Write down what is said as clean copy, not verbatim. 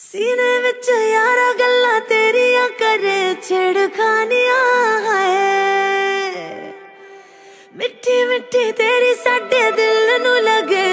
सीने विच यारा गल्ला तेरिया करे छेड़खानियां है। मिठी मिठी तेरी साडे दिल नू लगे